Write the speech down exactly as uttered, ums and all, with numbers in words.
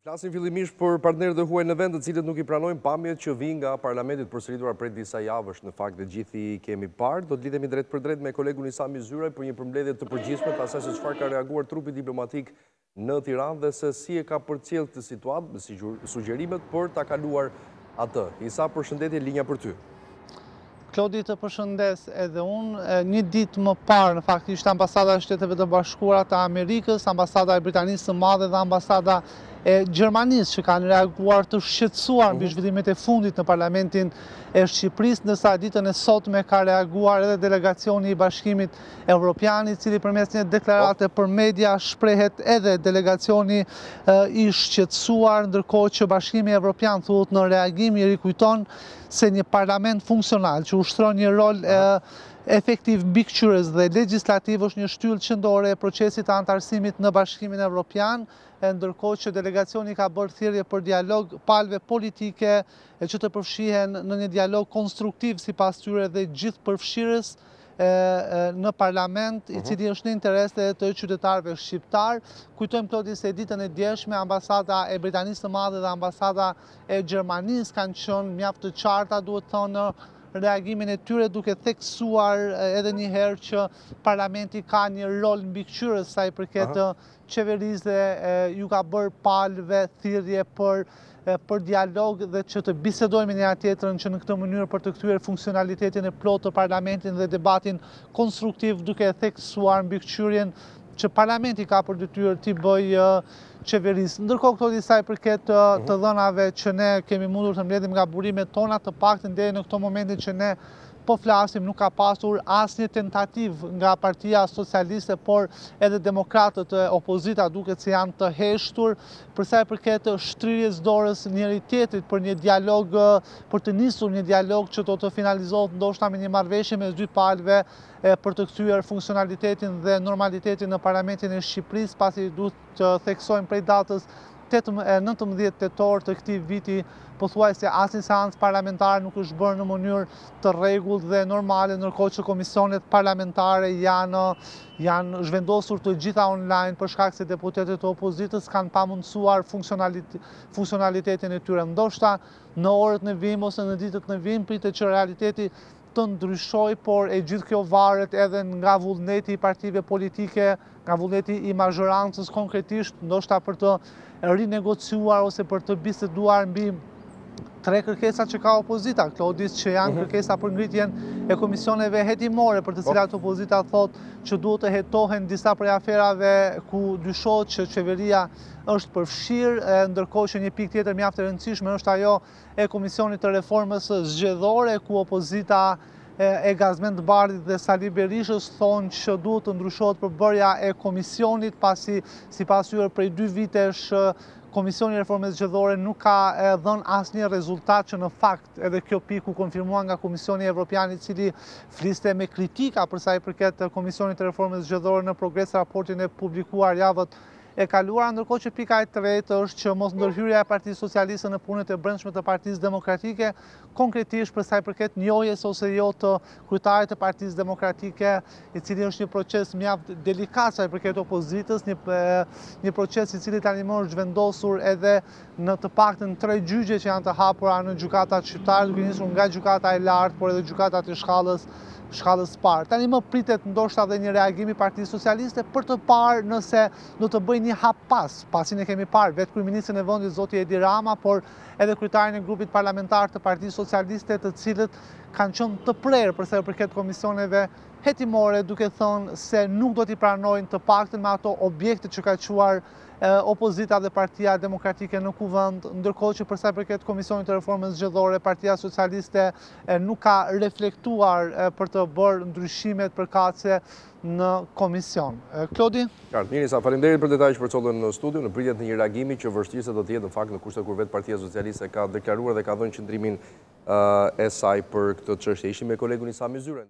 Flasim fillimisht për partnerët e huaj në vend, të cilët nuk i pranojnë pamjet që vijnë nga parlamentit përsërituar prej disa javësh. Në fakt dhe gjithi kemi parë, do të lidhemi drejt për drejt me kolegun Sami Zyraj për një përmbledhje të përgjithshme të asaj se çfarë ka reaguar trupi diplomatik në Tiranë dhe se si e ka përcjell këtë situatë, si sugjerimet për ta kaluar atë. Isa, përshëndetje, linja për ty. Klodi, të përshëndes edhe unë. Një ditë më parë, në fakt, ishte ambasada e Shteteve të Bashkuara të Amerikës, ambasada e Britanisë së Madhe dhe ambasada e Gjermanisë që kanë reaguar të shqetësuar mbi zhvillimet e fundit në Parlamentin e Shqipërisë, ndërsa ditën e sotme ka reaguar edhe delegacioni i Bashkimit Evropian, i cili përmes një deklarate për media shprehet edhe delegacioni i shqetësuar, ndërkohë që Bashkimi Evropian thuhet në reagim i rikujton se një parlament funksional që ushtron një rol efektiv mbikëqyrës dhe legjislativ është një shtyllë qendrore e procesit të antarësimit në Bashkimin Evropian, ndërkohë që delegacioni ka bërë thirrje për dialog palëve politike që të përfshihen në një dialog konstruktiv sipas tyre dhe gjithë përfshirës në parlament, i cili është në interes të qytetarëve shqiptar. Kujtojmë, Klodi, se ditën e djeshme ambasada e Britanisë së Madhe dhe ambasada e Gjermanisë kanë qenë mjaft të qarta, duhet thonë, reagimin e tyre, duke theksuar edhe një herë që parlamenti ka një rol mbikëqyrës sa i përket qeverisë dhe ju ka bërë palëve thirrje për për dialog dhe që të bisedojnë me njëra tjetrën që në këtë mënyrë për të kthyer funksionalitetin e plotë të parlamentit dhe debatin konstruktiv, duke theksuar mbikëqyrjen që parlamenti ka për detyrë t'i bëjë qeverisë. Ndërkohë, këto disa i përket të dhënave që ne kemi mundur të mbledhim nga burimet tona, të paktën deri në këto momentin që ne po flasim, nuk ka pasur asnjë tentativë nga Partia Socialiste, por edhe demokratët e opozita duket se janë të heshtur për sa i përket shtrirjes dorës njëri tjetrit për një dialog, për të nisur një dialog që do të finalizohet ndoshta me një marrëveshje mes dy palëve për të kthyer funksionalitetin dhe normalitetin në Parlamentin e Shqipërisë, pasi duhet të theksojmë prej datës nëntëmbëdhjetë tetor të këtij viti, pothuajse asnjë seancë parlamentare nuk është bërë në mënyrë të rregullt dhe normale, ndërkohë që komisionet parlamentare janë janë zhvendosur të gjitha online për shkak se deputetët e opozitës kanë pamundsuar funksionalitetin e tyre. Ndoshta në orët në vijim ose në ditët në vijim pritet që realiteti të ndryshoj, por e gjithë kjo varet edhe nga vullneti i partive politike, nga vullneti i mazhorancës konkretisht, ndoshta për të rinegociuar ose për të biseduar mbi tre kërkesa që ka opozita, Klodis, që janë kërkesa për ngritjen e komisioneve hetimore, për të cilat opozita thot që duhet të hetohen disa prej aferave ku dyshohet që qeveria është përfshirë, ndërkohë që një pikë tjetër mjaft e rëndësishme është ajo e Komisionit të Reformës Zgjedhore, ku opozita e Gazmend Bardhit dhe Sali Berishës thonë që duhet të ndryshohet përbërja e komisionit, pasi sipas tyre prej dy vitesh Komisioni i Reformës Zgjedhore nuk ka dhënë asnjë rezultat, që në fakt edhe kjo pikë u konfirmua nga Komisioni Evropian, i cili fliste me kritika për sa i përket Komisionit të Reformës Zgjedhore në progres raportin e publikuar javët e kaluara, ndërkohë që pika e tretë është që mos ndërhyrja e Partisë Socialiste në punët e brendshme të Partisë Demokratike, konkretisht për sa i përket njohjes ose jo të kryetarit të Partisë Demokratike, i cili është një proces mjaft delikat sa i përket opozitës, një, një proces i cili tani më është vendosur edhe në të paktën tre gjyqe që janë të hapura në gjykatat shqiptare, duke nisur nga gjykata e lartë, por edhe gjykatat e shkallës shkallës parë. Tani më pritet ndoshta dhe një reagim i Partisë Socialiste për të parë nëse do të bëjë një hap pas, pasi ne kemi parë vetë kryeministrin e vendit zoti Edi Rama, por edhe kryetarin e grupit parlamentar të Partisë Socialiste, të cilët kanë qenë të prerë për sa i përket komisioneve hetimore, duke thënë se nuk do t'i pranojnë të paktën me ato objekte që ka quar opozita dhe Partia Demokratike në kuvend, ndërkohë që për sa i përket Komisionit të Reformës Zgjedhore, Partia Socialiste nuk ka reflektuar për të bërë ndryshimet përkatëse në komision. Klodi? Qartë, Mirisa, faleminderit për detajt për collën në studio, në pritje të një reagimi që vështirëse do të jetë në fakt në kushte kur vetë Partia Socialiste ka deklaruar dhe ka dhënë qëndrimin e saj për këtë çështje. Ishim me kolegun Sami Zyraj.